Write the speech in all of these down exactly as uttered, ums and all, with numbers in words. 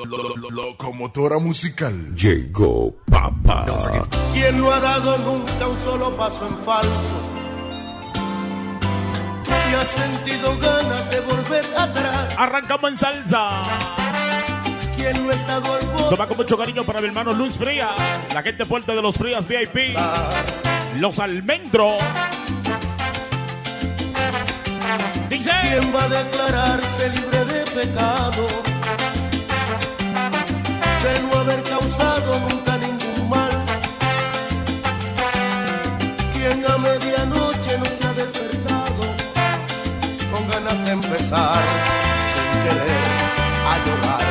Locomotora musical. Llegó papá. ¿Quién no ha dado nunca un solo paso en falso? ¿Y ha sentido ganas de volver atrás? Arrancamos en salsa. ¿Quién no ha estado al borde? Eso va con mucho cariño para mi hermano Luis Frías, la gente fuerte de los Frías V I P, los Almendros. Dice: ¿quién va a declararse libre de pecado? De no haber causado nunca ningún mal. ¿Quién a medianoche no se ha despertado con ganas de empezar sin querer a llorar?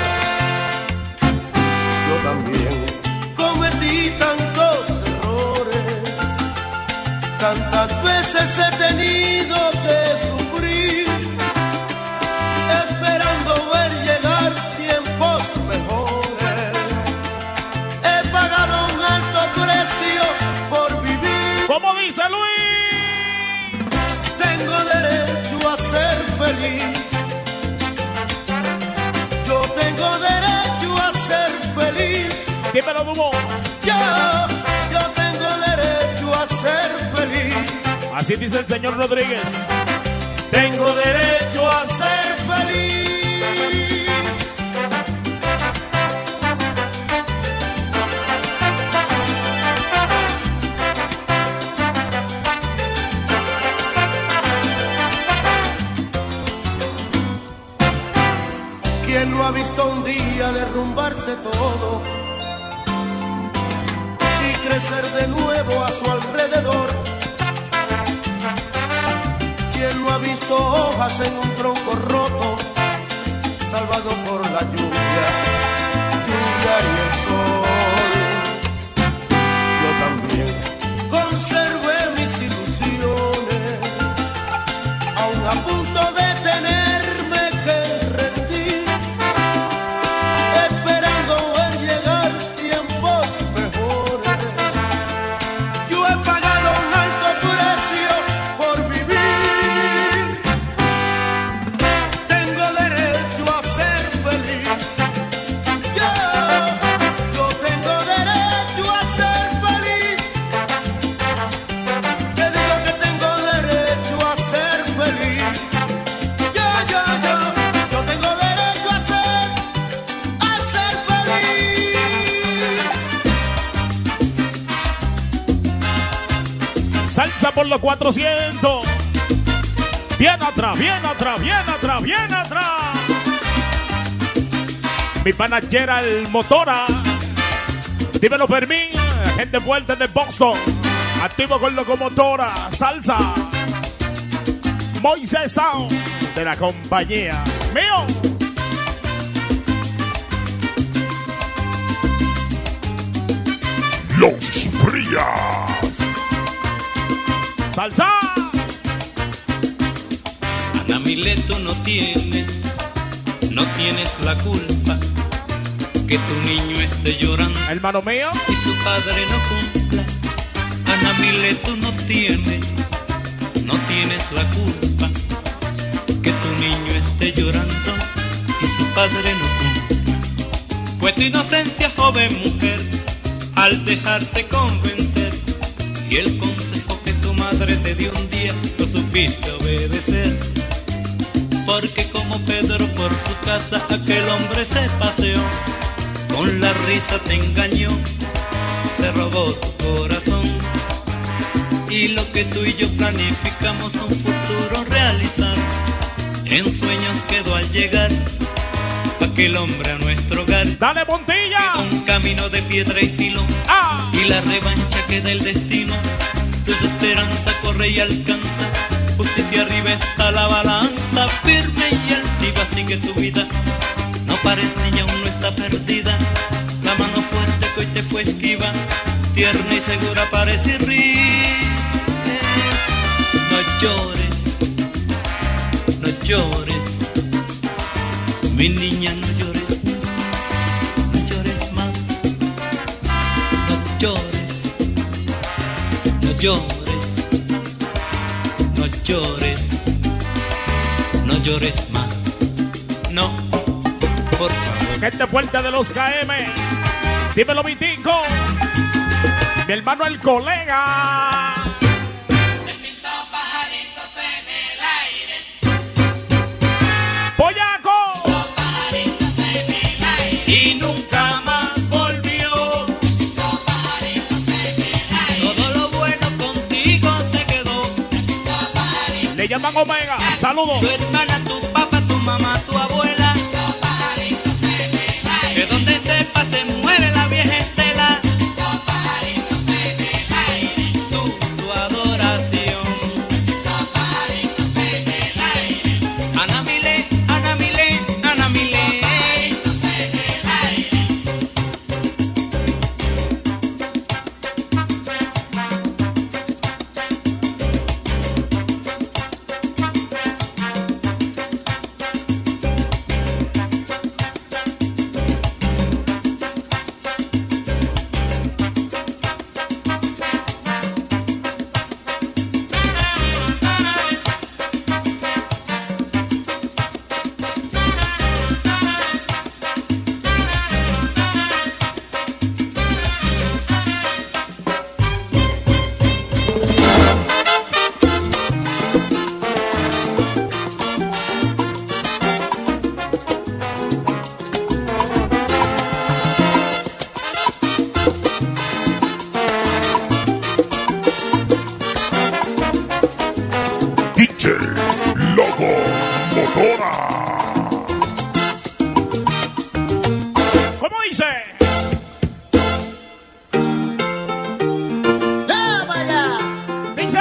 Yo también cometí tantos errores, tantas veces he tenido que sufrir, esperando ver llegar tiempos mejores. He pagado un alto precio por vivir. ¿Cómo dice Luis? Tengo derecho a ser feliz. Yo tengo derecho a ser feliz. Dímelo, Dumo. Yo, yo tengo derecho a ser feliz. Así dice el señor Rodríguez. Tengo derecho a ser feliz. ¿Quién no ha visto un día derrumbarse todo y crecer de nuevo a su alrededor? ¿Quién no ha visto hojas en un tronco roto, salvado por la lluvia, lluvia y el sol? Yo también conservé mis ilusiones, aún a punto de tenerme que rendir, esperando ver llegar tiempos mejores. Yo he pagado un alto precio por vivir. Tengo derecho a ser feliz. Yo, yo tengo derecho a ser feliz. Te digo que tengo derecho a ser feliz. Yo, yo, yo, yo tengo derecho a ser, a ser feliz. Salsa por los cuatrocientos. Bien atrás, bien atrás, bien atrás, bien atrás. Mi panachera, el Motora. Dímelo, Fermín. Gente fuerte de Boston. Activo con locomotora. Salsa. Moisés Sound de la compañía. Mío. Los Frías. Salsa. Ana Mileto, no tienes, no tienes la culpa que tu niño esté llorando Hermano mío. y su padre no cumpla. Ana Mileto, no tienes, no tienes la culpa que tu niño esté llorando y su padre no cumpla. Fue tu inocencia, joven mujer, al dejarte convencer, y el consejo que tu madre te dio un día lo supiste obedecer. Porque como Pedro por su casa aquel hombre se paseó, con la risa te engañó, se robó tu corazón. Y lo que tú y yo planificamos un futuro realizar, en sueños quedó al llegar aquel hombre a nuestro hogar. Dale, Montilla. Quedó un camino de piedra y filo, Ah. y la revancha que del destino tu esperanza corre y alcanza. Justicia arriba está la balanza, firme y altiva sigue tu vida. No pares, niña, aún no está perdida. La mano fuerte que hoy te fue esquiva, tierna y segura parece y ríes. No llores, no llores, mi niña, no llores, no llores más. No llores, no llores. No llores, no llores más. No, por favor. Gente fuerte de los K M. Dímelo, mi tico. Mi hermano, el colega. Te pintó pajaritos en el aire. Pollaco. Pintó pajaritos en el aire. Y nunca más volvió. Pintó pajaritos en el aire. Todo lo bueno contigo se quedó. Pintó pajaritos. Le llaman Omega. Saludos. Tu hermana, tu papá, tu mamá, tu abuela. Pintó pajaritos en el aire. Que donde sepa se muere la vieja estela. Pintó pajaritos en el aire. Tu, tu adoración. Pintó pajaritos en el aire. Ana Milé, Ana Milé, Ana Milé. Pajaritos en el aire. D J Lobo Motora. ¿Cómo dice? Dice.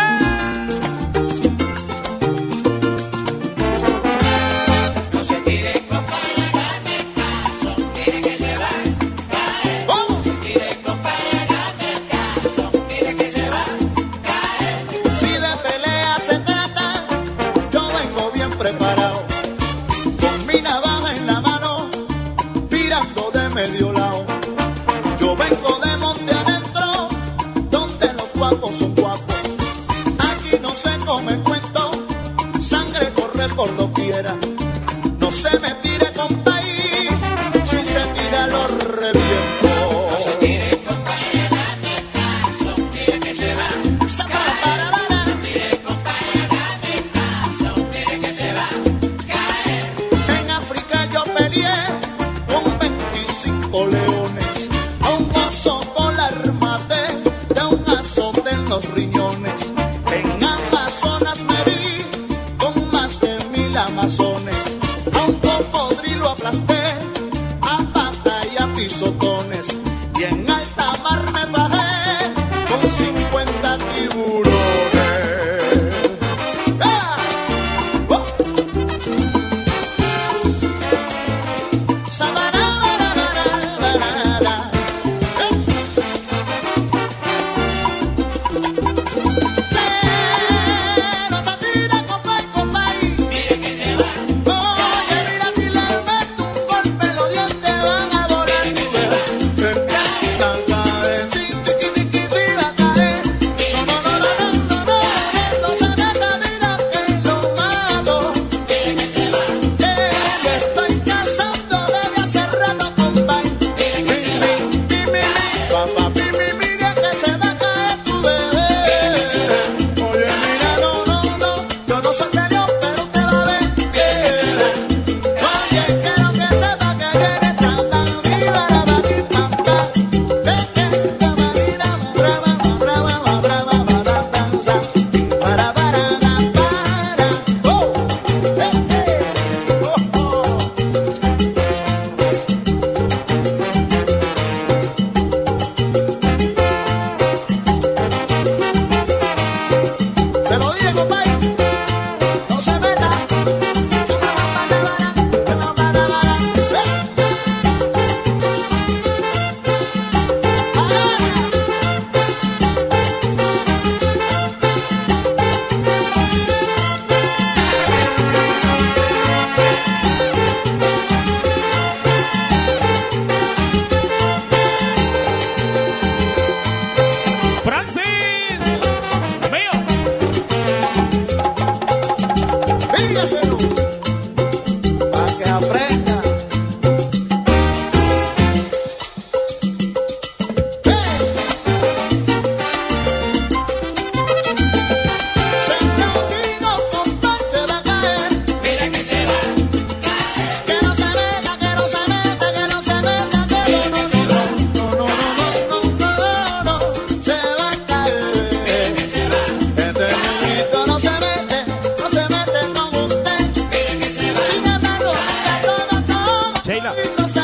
No se tire copa y gane el caso. Mire que se va a caer. No se tire copa y gane el caso. Mire que se va a caer. Si de pelea se trata, yo vengo bien preparado, con mi navaja en la mano, tirando de medio lado. Yo vengo de monte adentro, donde los guapos son guapos. Aquí no se come cuento, sangre corre por doquiera. No se me tire con país, si se tira lo reviento. No se tire copa y gane el caso. Mire que se va a Sacapararara. tire copa y gane el caso. Mire que se va a caer. En África yo peleé con veinticinco leones. A un oso polar maté de un azote en los riñones. En Amazonas me vi con más de mil amazones. A un cocodrilo aplasté a pata y a pisotones. Y en alta mar me bajé con cincuenta tiburones. ¡Ah! ¡Oh! Sabarararararara. Pero se tira compay, compay. Mire que se va a Oye, mira si le meto un golpe, los dientes van a volar. Mire que se va a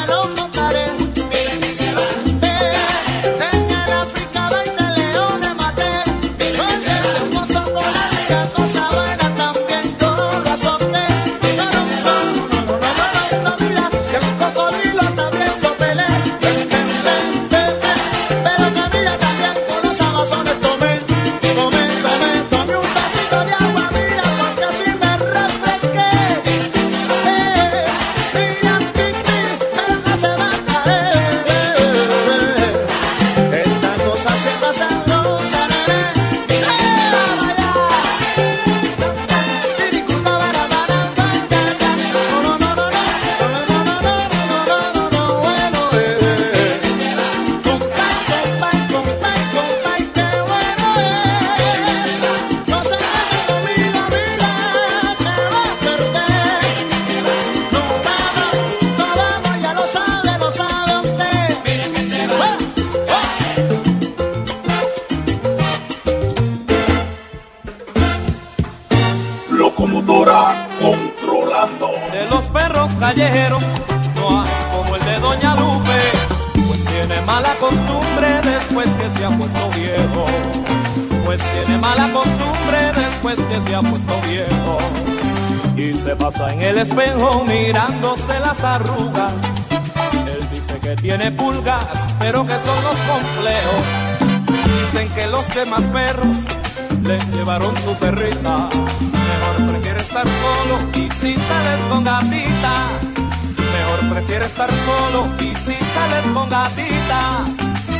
Locomotora controlando. De los perros callejeros no hay como el de Doña Lupe, pues tiene mala costumbre después que se ha puesto viejo. Pues tiene mala costumbre después que se ha puesto viejo. Y se pasa en el espejo mirándose las arrugas. Él dice que tiene pulgas, pero que son los complejos. Dicen que los demás perros le llevaron su perrita. Mejor prefiere estar solo y si sales con gatitas. Mejor prefiere estar solo y si sales con gatitas.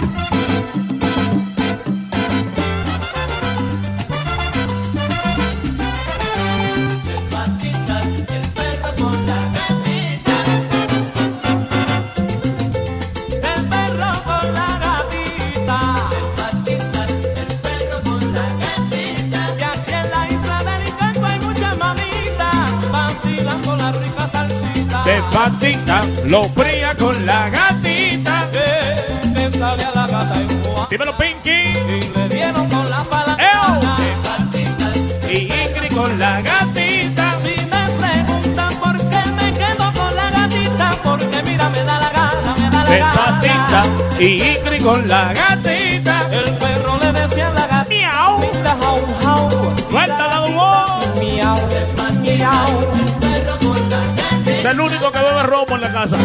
De patita, lo fría con la gatita. Que, que sale a la gata en Juan. Dímelo, Pinky. Y le dieron con la palanca. De patita. Y Ingrid con la gatita. Si me preguntan por qué me quedo con la gatita, porque mira, me da la gana, me da la De gana. patita. Y Ingrid con la gatita. El perro le decía a la gatita. Miau. Mira, jau, jau. Suéltala de voz. Miau, miau. Es el único que bebe romo en la casa.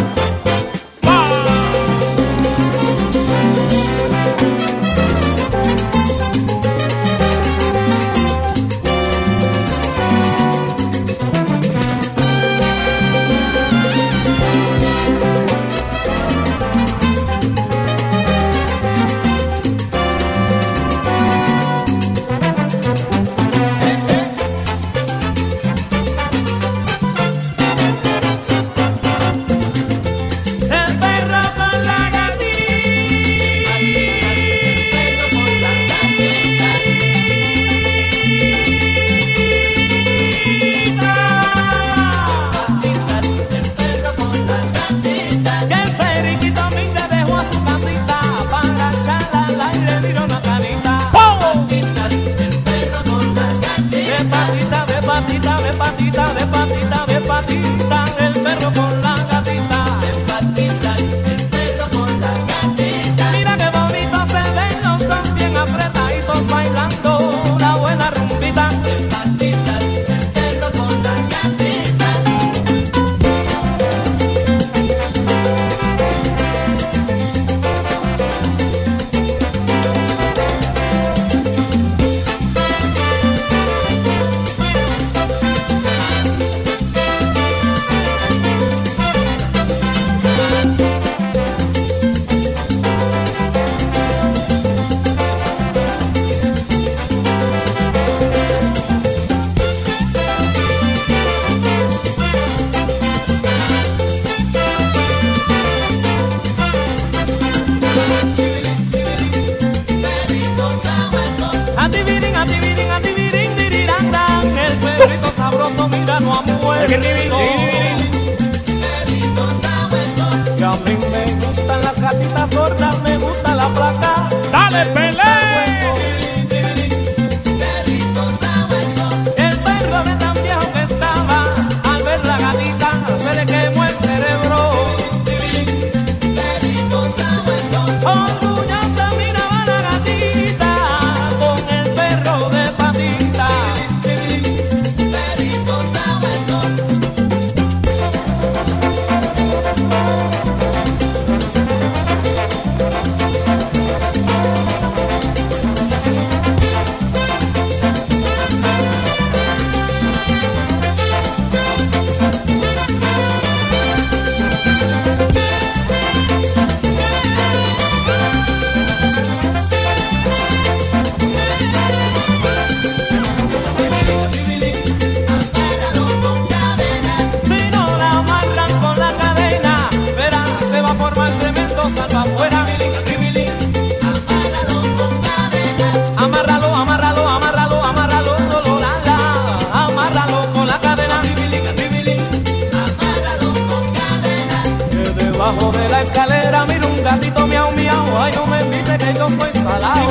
de la escalera miro un gatito miau miau. Ay, no me invite que yo soy salado.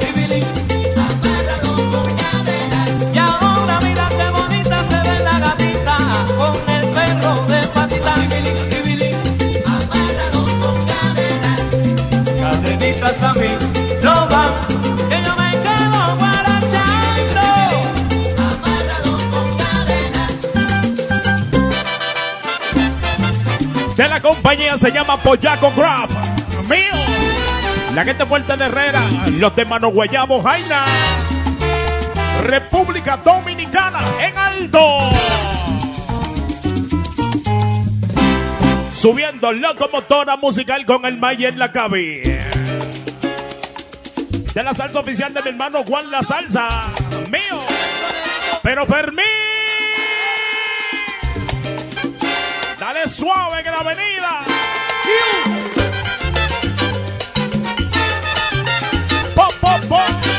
Y ahora mira qué bonita se ve la gatita con el perro de patita. Cadenitas a mí no van, que yo me quedo guarachando. De la compañía se llama Pollaco Craft. Mío. La gente Puerta de Herrera. Los de Mano Guayabo, Jaina. República Dominicana en alto. Subiendo locomotora musical con el May en la cabina. De la salsa oficial de mi hermano Juan La Salsa. Mío. Pero permí. Dale suave en la avenida. Pop, pop, pop.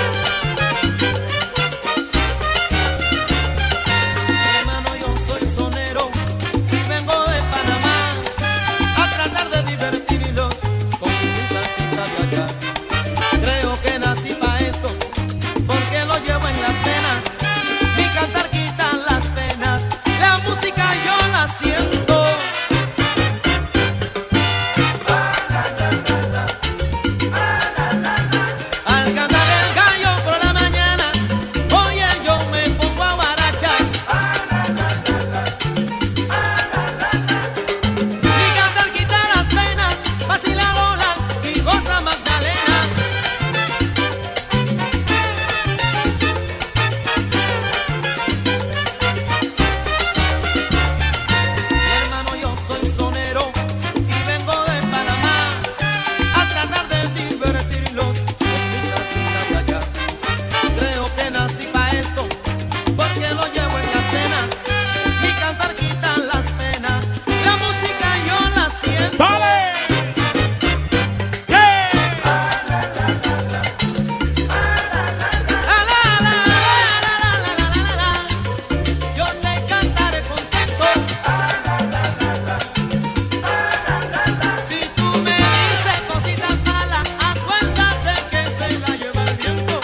Hermano, yo soy sonero y vengo de Panamá a tratar de divertirlos con mi salsita de allá. Creo que nací pa' esto porque lo llevo en las venas. Mi cantar quita las penas, la música yo la siento. Al cantar el gallo por la mañana, oye, yo me pongo a guarachar. Mi cantar quita las penas, vacila bola y goza Magdalena. Mi hermano, yo soy sonero y vengo de Panamá a tratar de divertirlos con mi salsita de allá. Creo que nací pa' esto porque lo llevo en las venas. Mi cantar quita las penas, la música yo la siento. ¡Dale! ¡Yeah! La, la, la, la, la, la, la, la, la. Yo te cantaré contento. Si tú me dices cositas malas, acuérdate que se la lleva el viento.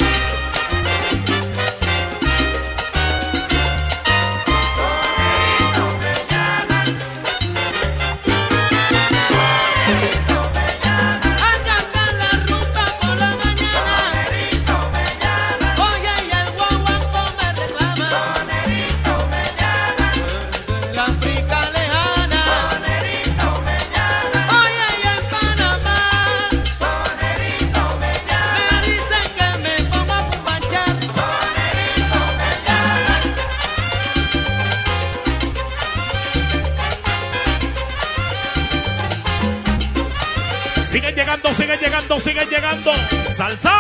A cantar la rumba por la mañana. Oye, y el guaguancó me reclama. Del África lejana. Oye, y en Panamá me dicen que me pongo a pumbanchar. Siguen llegando, siguen llegando, siguen llegando. ¡Salsa!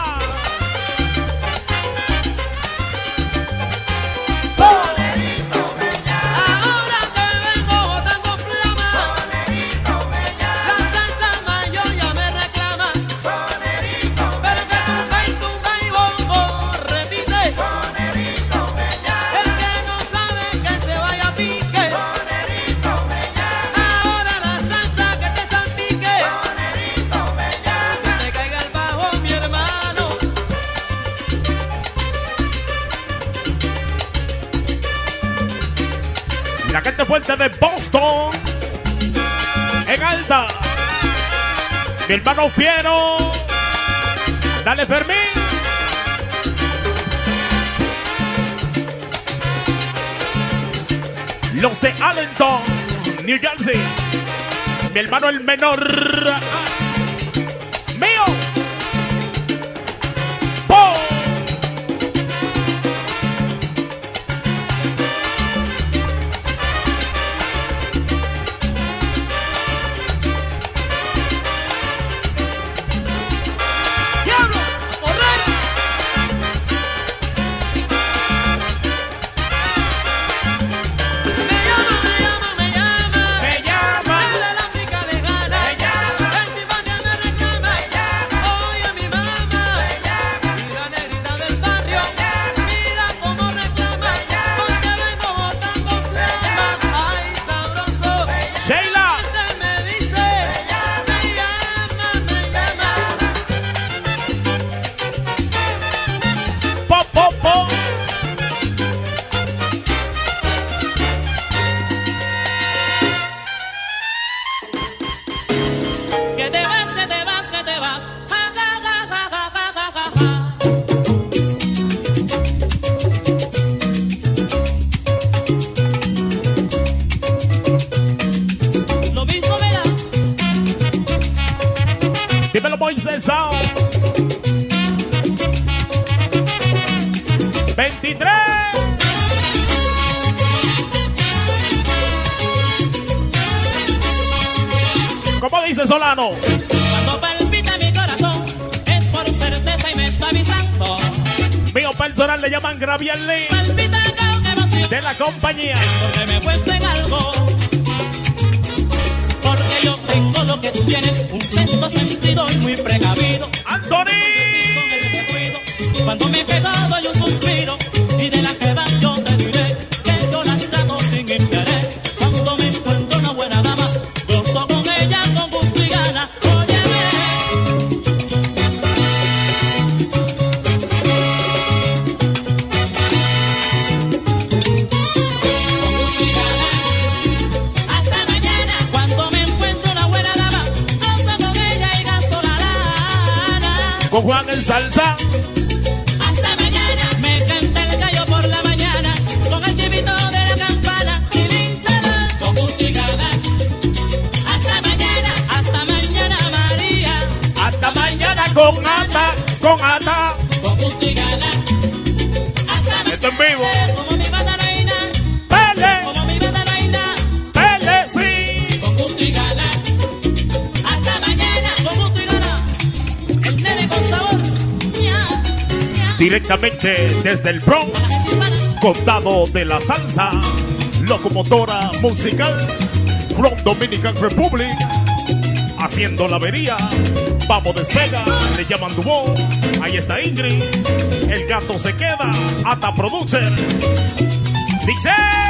Ahora que vengo botando flama, la salsa mayor ya me reclama. Pero que tumba y tumba y bombo repite. El que no sabe que se vaya a pique. Ahora la salsa que te salpique. Que te caiga el bajo, mi hermano. La gente fuerte de Boston. En alta. Mi hermano Fiero. Dale Fermín. Los de Allentown, New Jersey. Mi hermano el menor. Mío. ¡Po! ¡Diablo! ¡A correr! Me llama, me llama, me llama. Me llama. Dale la África lejana. Me llama. Ven, Dímelo, Moisés Sao. veintitrés. ¿Cómo dice Solano? Cuando palpita mi corazón es por certeza y me está avisando. Mío personal le llaman Gravielli. Palpita con emoción De la compañía. porque me he puesto en algo. Porque yo tengo lo que tú tienes, un sexto sentido y muy precavido. Anthony. Con el descuido, cuando me he quedado yo suspiro y de la que va yo te diré que yo las trato sin interés. Cuando me encuentro una buena dama, gozo con ella con gusto y gana. Óyeme. Con gusto y gana. Hasta mañana. Cuando me encuentro una buena dama, gozo con ella y gasto la lana. Con Juan en salsa. Hasta mañana. Me canta el gallo por la mañana con el chivito de la campana y linterna. Con gusto y gana. Hasta mañana. Hasta mañana, María. Hasta mañana con Ata. Con Ata. Con gusto y gana. Hasta Esto en vivo. mañana. Como mi banda no hay nada. Pele. Como mi banda no hay nada. Pele, sí. Con gusto y gana. Hasta mañana. Con gusto y gana. El nene con sabor. Ña, ña. Directamente desde el Bronx, Con la gente hispana. condado de la salsa, locomotora musical from Dominican Republic, haciendo la avería. Vamos, despega, le llaman Dubó. Ahí está Ingrid, el gato se queda, Ata Producer. Dice: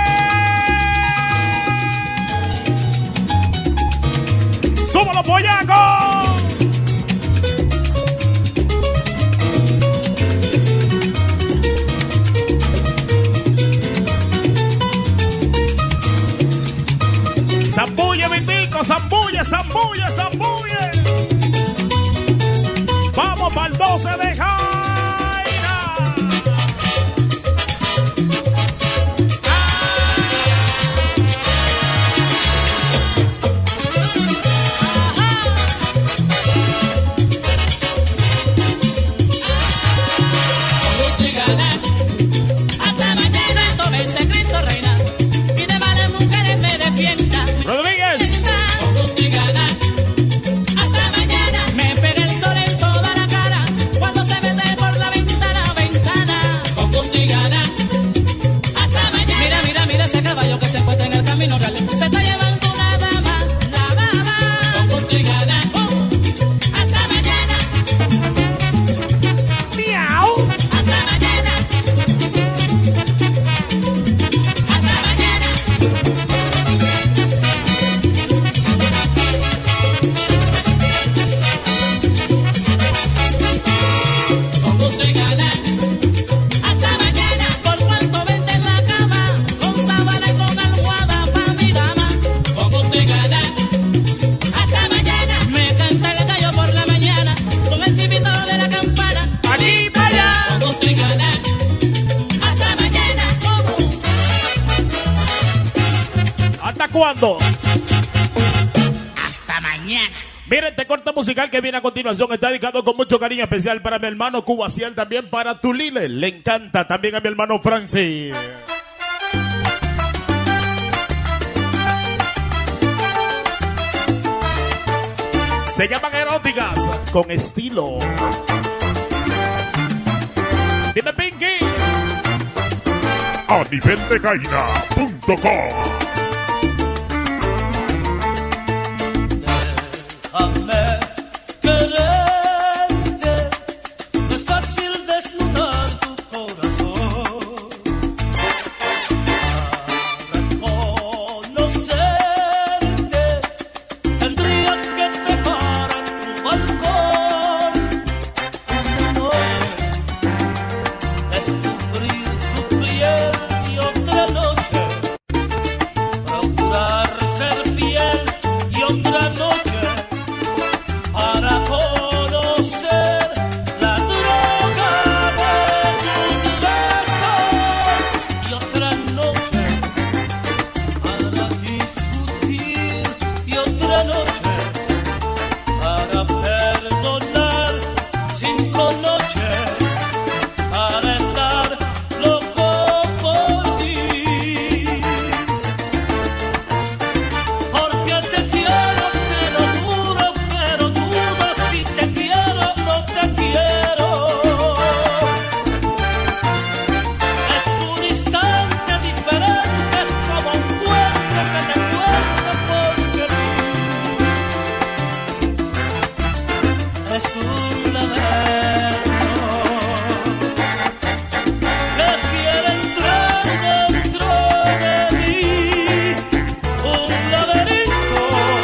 ¡súbalo, pollaco! Zambulle, Vitico, zambulle, zambulle, zambulle. Vamos para el doce de Jaina. Con gusto y gana. Hasta mañana. Tómense Cristo reina y de malas mujeres me defienda. Rodríguez, Con gusto y gana. Hasta mañana. Me pega el sol en toda la cara cuando se mete por la ventana, ventana. Con gusto y gana. Hasta mañana. Mira, mira, mira ese caballo que se encuentra en el camino real. Se está llevando una dama, la dama. Con gusto y gana. Oh. Hasta mañana. miau. Hasta mañana. Hasta mañana. Con gusto y gana. Hasta mañana. Por cuanto vente en la cama, con sábana y con almohada pa' mi dama. Con gusto y gana. Hasta mañana. Me canta el gallo por la mañana con el chivito de la campana. Allí para allá. Con gusto y gana. Hasta mañana. ¿Cómo? ¿Hasta cuándo? Hasta mañana. Miren, este corte musical que viene a continuación está dedicado con mucho cariño especial para mi hermano Cubaciel, también para Tulile. Le encanta también a mi hermano Francis. Se llaman eróticas con estilo. Dime, Pinky. A nivel de Gaina punto com. Déjame quererte, no es fácil desnudar tu corazón. Para conocerte, tendría que trepar a tu balcón. Una noche, descubrir tu piel y otra noche es un laberinto que quiere entrar dentro de mí, un laberinto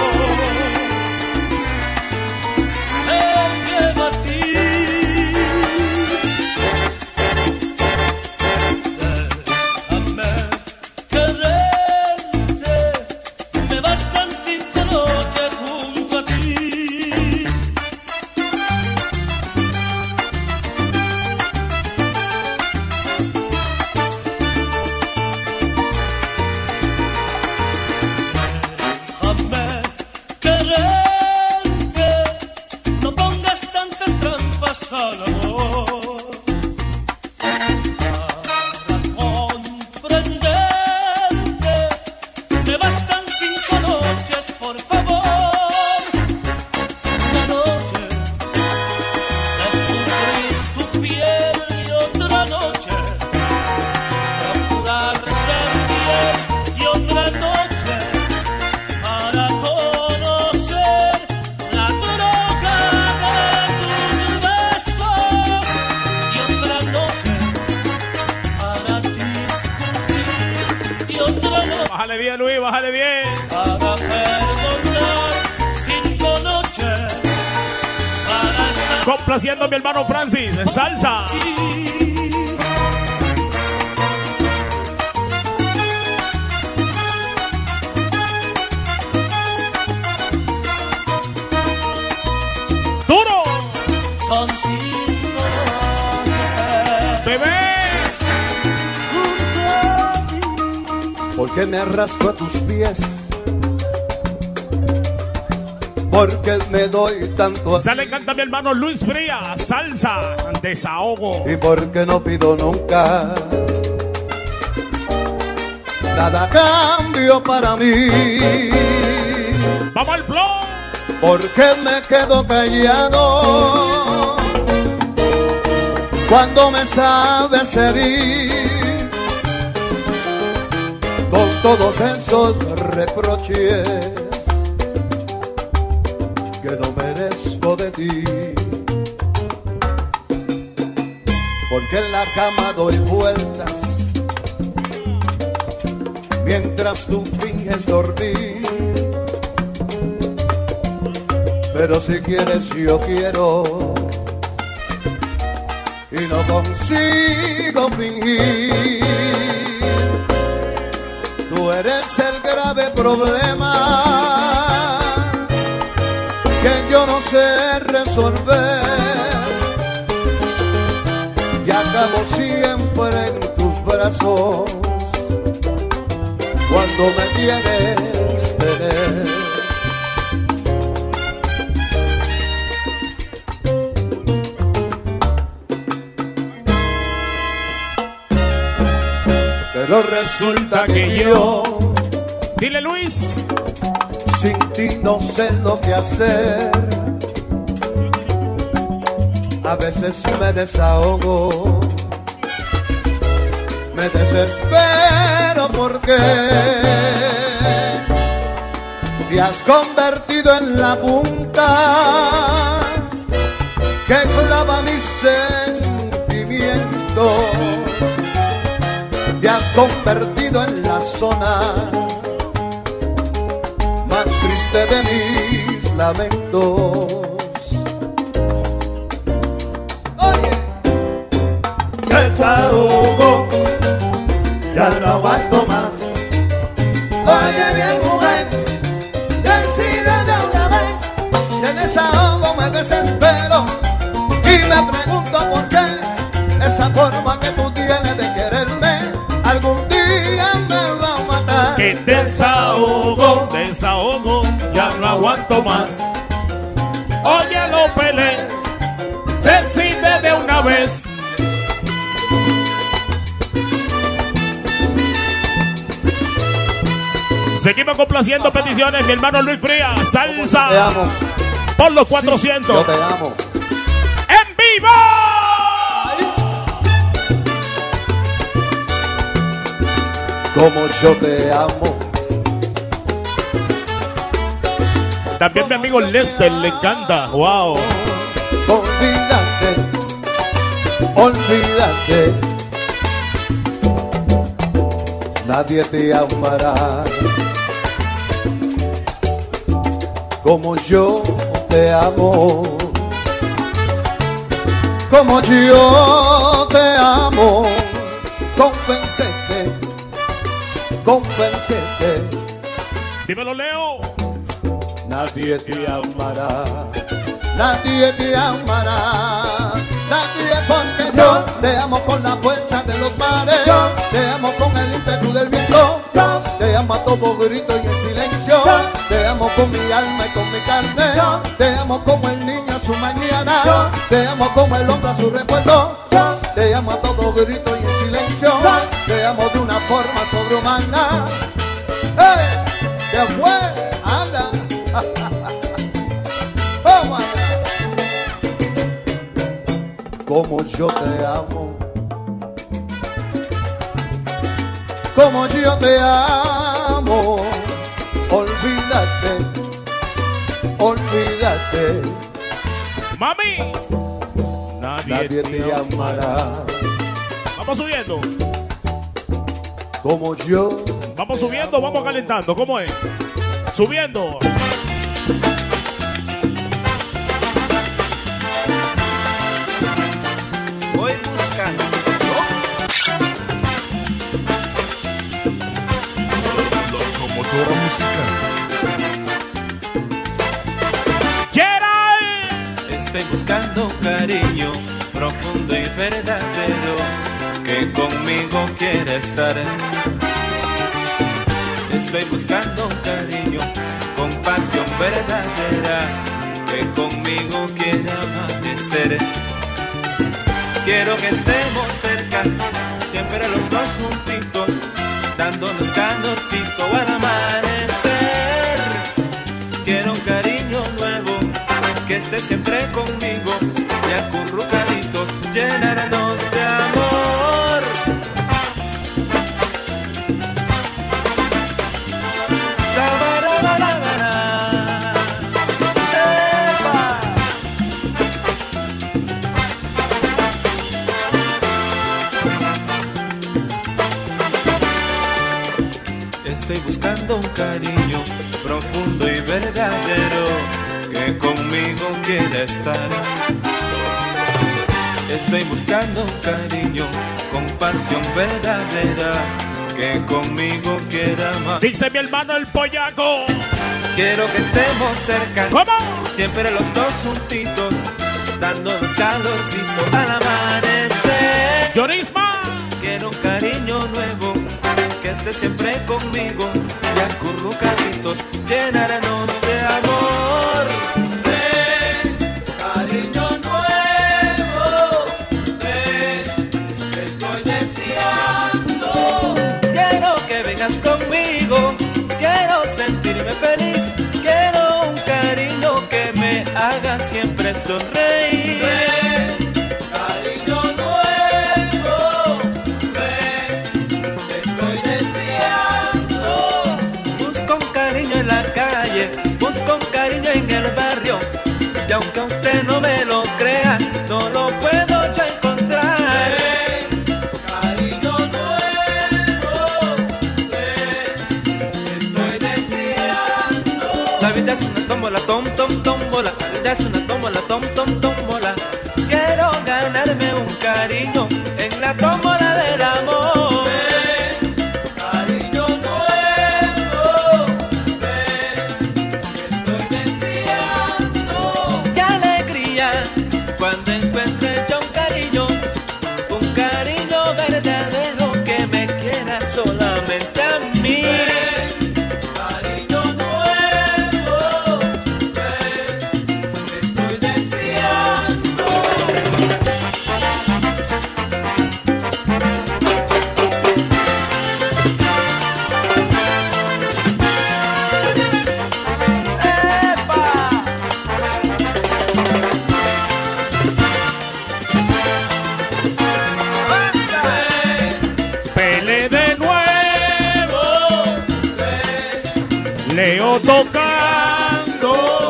que lleva a ti. Déjame quererte, me bastan cinco noches junto a ti. Déjame quererte, no pongas tantas trampas al amor. Para comprenderte, me bastan cinco noches, por favor. Una noche descubrir tu piel y otra noche capturarse bien y otra noche para conocer la droga de tus besos y otra noche para discutir y otra noche Bájale bien, Luis, bájale bien. para perdonar, cinco noches para estar Complaciendo a mi hermano Francis, en salsa. aquí. ¡Duro! Son cinco noches ¡Bebés! junto a ti. ¿Por qué me arrastro a tus pies? Porque me doy tanto a ti. Sale canta mi hermano Luis Fría, salsa, desahogo. Y porque no pido nunca nada a cambio para mí. Vamos al flow. Porque me quedo callado cuando me sabes herir con todos esos reproches que no merezco de ti. Porque en la cama doy vueltas mientras tú finges dormir. Pero si quieres yo quiero y no consigo fingir. Tú eres el grave problema que yo no sé resolver y acabo siempre en tus brazos cuando me quieres tener. Pero resulta que yo Dile Luis. sin ti no sé lo que hacer. A veces me desahogo, me desespero porque te has convertido en la punta que clava mis sentimientos. Te has convertido en la zona más triste de mis lamentos. Oye, desahogo, ya no aguanto más. Oye bien mujer, decide de una vez. De desahogo me desespero y me pregunto por qué esa forma que tú tienes de quererme algún día me va a matar. Que desahogo, desahogo, ya no aguanto más. Oye, lo pelé, decide de una vez. Seguimos complaciendo peticiones, mi hermano Luis Fría, Te salsa, amo, por los cuatrocientos. yo te amo. ¡En vivo! Como yo te amo. También mi amigo Lester le encanta. Wow. Olvídate, olvídate. Nadie te amará como yo te amo, como yo te amo. Convéncete, convéncete. Dímelo, Leo. Nadie te amará, nadie te amará, nadie, porque yo te amo con la fuerza de los mares, te amo con el ímpetu del viento, te amo a todo grito y en silencio, te amo con mi alma y con mi carne, te amo como el niño a su mañana, te amo como el hombre a su recuerdo, te amo a todo grito y en silencio, te amo de una forma sobrehumana. ¡Hey! ¡Que fue! ¡Anda! ¡Vamos allá! Como yo te amo, como yo te amo, olvídate, olvídate. Mami, nadie, Nadie te amará Vamos subiendo. como yo. Vamos subiendo, vamos calentando. ¿Cómo es? Subiendo. Voy buscando. Locomotora musical. ¡Gerald! Estoy buscando un cariño profundo y verdadero que conmigo quiera estar. Estoy buscando un cariño con pasión verdadera que conmigo quiera amanecer. Quiero que estemos cerca, siempre los dos juntitos, dándonos calorcito al amanecer. Quiero un cariño nuevo que esté siempre conmigo y acurrucaditos llenarnos de amor. Sabarabarabara. ¡Epa! Estoy buscando un cariño profundo y verdadero que conmigo quiera estar. Estoy buscando un cariño con pasión verdadera que conmigo quiera amar. Dice mi hermano el Pollaco. Quiero que estemos cerca, ¿Cómo? siempre los dos juntitos, dándonos calorcito al amanecer. Llorisma. Quiero un cariño nuevo que esté siempre conmigo y acurrucaditos llenarnos de amor. Ven, cariño nuevo, ven, te estoy deseando. Quiero que vengas conmigo, quiero sentirme feliz, quiero un cariño que me haga siempre sonreír. Ven, cariño nuevo, ven, te estoy deseando. Busco un cariño en la calle, busco un cariño en el barrio, y aunque usted no me lo crea, no lo puedo yo encontrar. Ven, cariño nuevo, ven, te estoy deseando. La vida es una tómbola, tom, tom, tómbola. La vida es una tómbola, tom, tom, tómbola. Quiero ganarme un cariño en la tómbola del amor. Ven, cariño nuevo, ven, te estoy deseando. ¡Qué alegría cuando encuentre yo un cariño, un cariño verdadero que me quiera solamente a mí! Ven, cariño nuevo, ven, te estoy deseando. ¡Epa! Pele de nuevo. Leo tocando.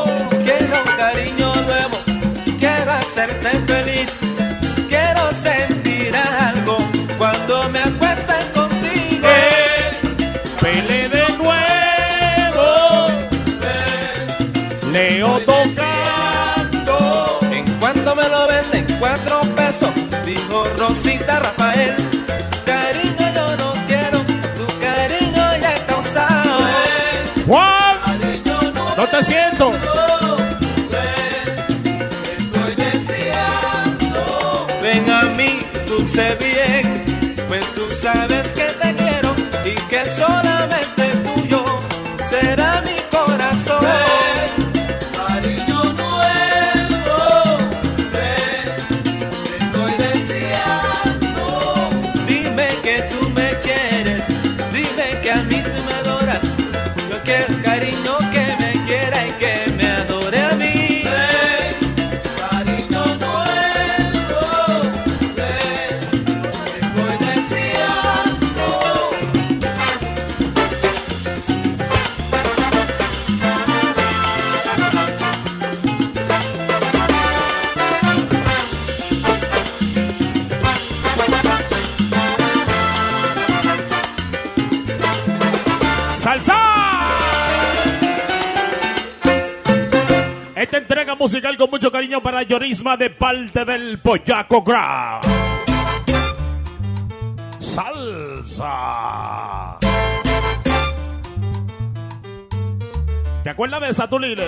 haciendo? Estoy deseando. Ven a mí, dulce bien, pues tú sabes que te quiero y que solamente tuyo será mi corazón. Ven, cariño nuevo, ven, estoy deseando. Dime que tú me quieres, dime que a mí tú me adoras. Yo quiero cariño que me quiera y que me adore a mí. Ven, cariño nuevo, ven, estoy deseando. ¡Salsa! Esta entrega musical con mucho cariño para Yorisma de parte del Pollaco Gra. Salsa. ¿Te acuerdas de esa, Tulile?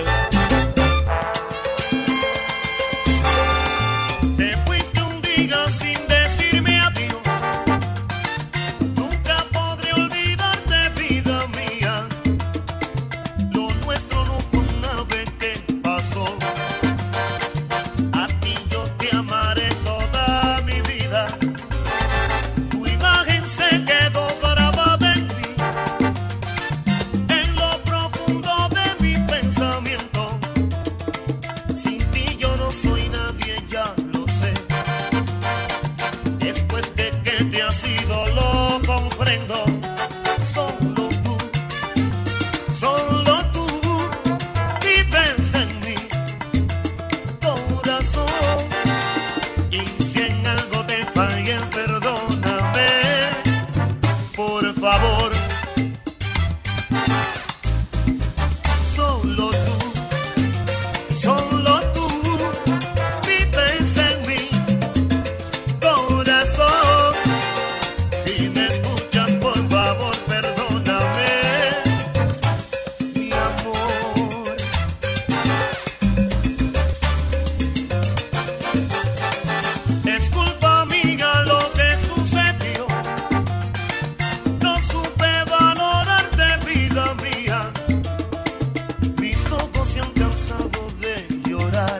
Te fuiste un día sin decirme adiós. Nunca podré olvidarte, vida mía. Lo nuestro no fue una vez que pasó. A ti yo te amaré toda mi vida. Tu imagen se quedó grabada en mí, en lo profundo de mi pensamiento. Sin ti yo no soy nadie, ya lo sé. Después de que te has ido lo comprendo. Solo tú, solo tú vives en mi corazón. Y si en algo te fallé, perdóname, por favor. Solo tú, solo tú vives en mi corazón. Si me escuchas, por favor, perdóname, mi amor. Es culpa mía lo que sucedió. No supe valorarte, vida mía. Mis ojos se han cansado de llorar.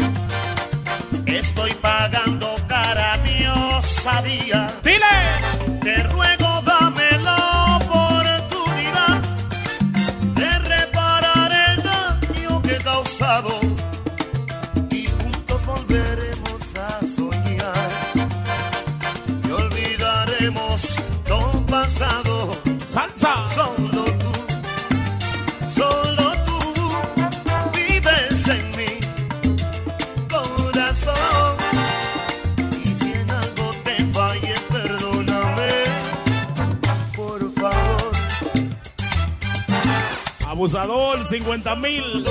Estoy pagando cara mi osadía. ¡Dile! Te ruego, dame la oportunidad de reparar el daño que he causado. Y juntos volveremos a soñar. Y olvidaremos lo pasado. ¡Salsa! Solo tú, solo tú vives en mi corazón. Y si en algo te fallé, perdóname, por favor. Abusador, cincuenta mil.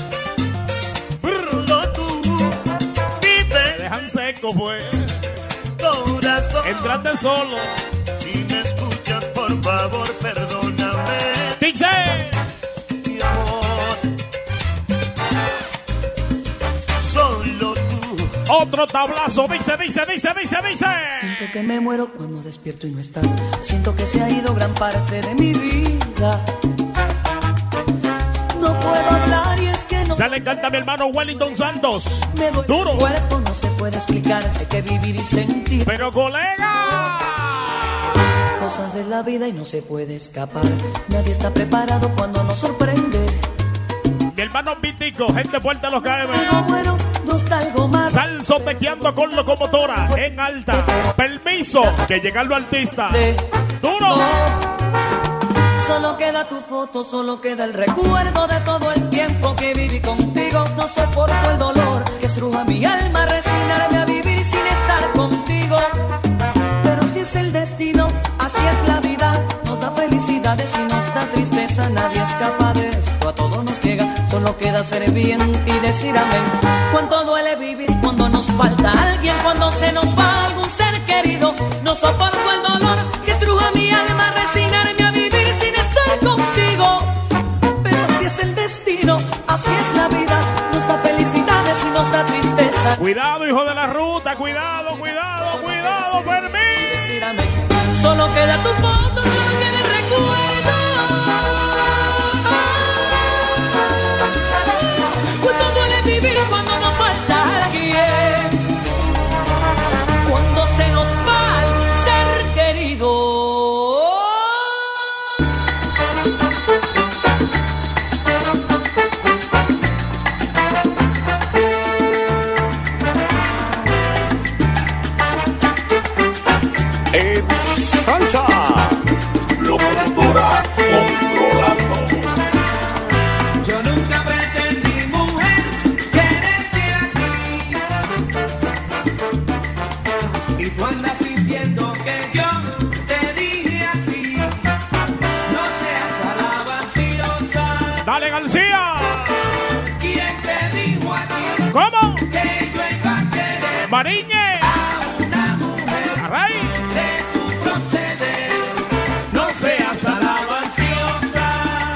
Solo tú Te vives dejan seco, pues. en mi corazón. Entraste solo. Si me escuchas, por favor, perdóname, ¡Dice! mi amor. Solo tú. Otro tablazo. Dice, dice, dice, dice, dice. Siento que me muero cuando despierto y no estás. Siento que se ha ido gran parte de mi vida. No puedo hablar y es que no Se le encanta a mi hermano Wellington Santos. me duele Duro. el cuerpo, no se puede explicar de qué vivir y sentir Pero colega. cosas de la vida y no se puede escapar. Nadie está preparado cuando nos sorprende. Mi hermano Vitico, gente fuerte a los K M. No muero, no está algo más. Salsotequeando con locomotora en alta. Permiso, que llegan los artistas. De Duro. Solo queda tu foto, solo queda el recuerdo de todo el tiempo que viví contigo. No soporto el dolor que estruja mi alma, resignarme a vivir sin estar contigo. Pero si es el destino, así es la vida. Nos da felicidades y nos da tristeza. Nadie escapa de esto, a todos nos llega. Solo queda hacer bien y decir amén. Cuánto duele vivir cuando nos falta alguien, cuando se nos va algún ser querido. No soporto el dolor que estruja mi alma, resignarme a vivir sin estar contigo. Pero si es el destino, así para Cuidado, hijo de la ruta, cuidado, cuidado, cuidado, permiso. decir amén. Solo queda tu foto, solo queda el recuerdo. Cuánto duele vivir cuando nos falta alguien, cuando se nos va el ser querido. En salsa. Locomotora controlando. Yo nunca pretendí, mujer, quererte a ti. Y tú andas diciendo que yo te dije así. No seas alabanciosa. Dale, García. ¿Quién te dijo a ti ¿Cómo? que yo iba a querer Mariñe. a una mujer Array. de tu proceder? No seas alabanciosa.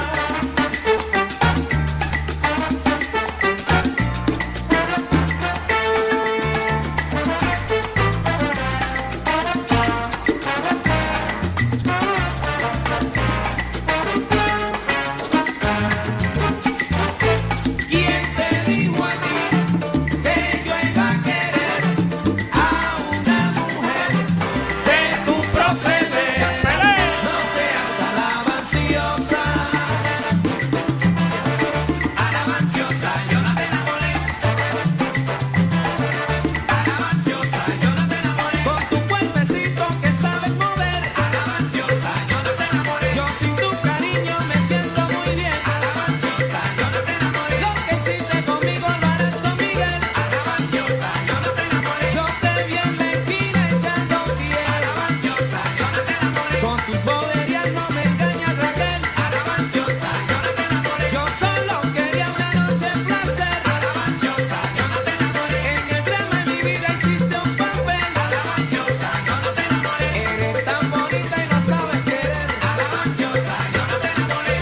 ¿Quién te dijo a ti que yo iba a querer a una mujer de tu proceder? Pelé. No seas alabanciosa. Alabanciosa, yo no te enamoré. Alabanciosa, yo no te enamoré. Con tu cuerpecito que sabes mover. Alabanciosa, yo no te enamoré. Yo sin tu cariño me siento muy bien. Alabanciosa, yo no te enamoré. Lo que hiciste conmigo lo harás con Miguel. Alabanciosa, yo no te enamoré. Yo te vi en la esquina echando pie. Alabanciosa, yo no te enamoré. Con tus boberías no me engañas, Raquel. Alabanciosa, yo no te enamoré. Yo solo quería una noche en placer. Alabanciosa, yo no te enamoré. En el drama de mi vida hiciste un papel. Alabanciosa, yo no te enamoré. Eres tan bonita y no sabes querer. Alabanciosa, yo no te enamoré.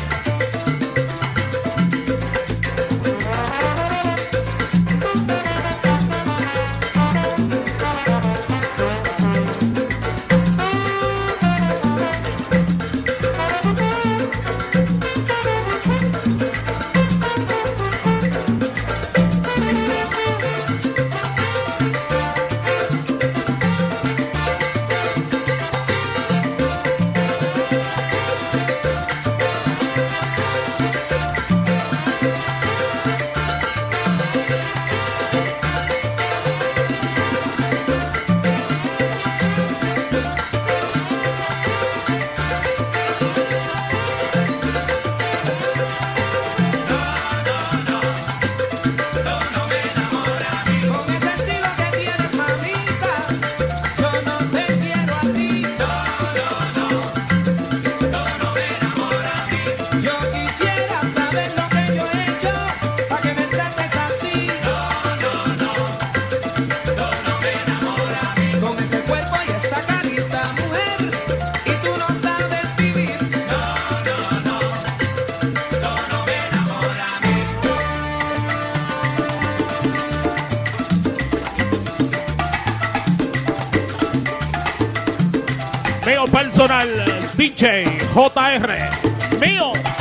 Con ese estilo que tienes, mamita, yo no te quiero a ti. No, no, no, no, no me enamora a mí. Yo quisiera saber lo que yo he hecho para que me trates así. No, no, no, no, no me enamora a mí. Con ese cuerpo y esa carita, mujer, y tú no sabes vivir. No, no, no, no, no me enamora a mí. Mío personal, D J J R. Mío.